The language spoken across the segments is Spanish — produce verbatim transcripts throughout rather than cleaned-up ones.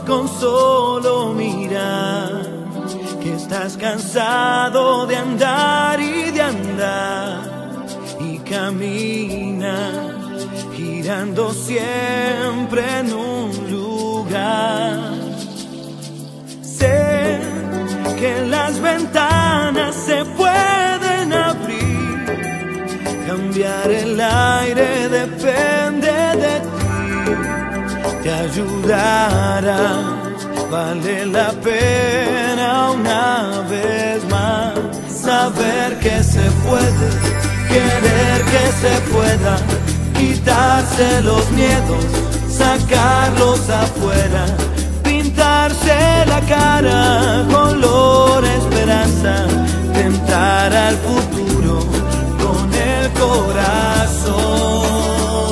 con solo mirar que estás cansado de andar y de andar y camina girando siempre en un lugar. Sé que las ventanas se pueden abrir, cambiar el aire depende de ti, te ayudará. Vale la pena una vez más saber que se puede, querer que se pueda, quitarse los miedos, sacarlos afuera, pintarse la cara color esperanza, tentar al futuro con el corazón.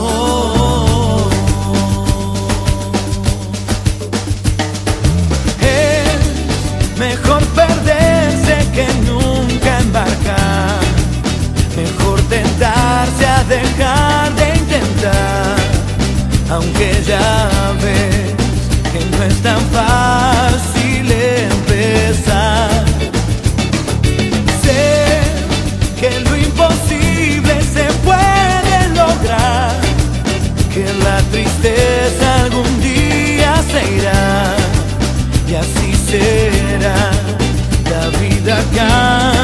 Mejor perderse que nunca embarcar, mejor tentarse a dejar de intentar, aunque ya ves que no es tan fácil empezar. Sé que lo imposible se puede lograr, que la tristeza algún día se irá y así será, la vida acá.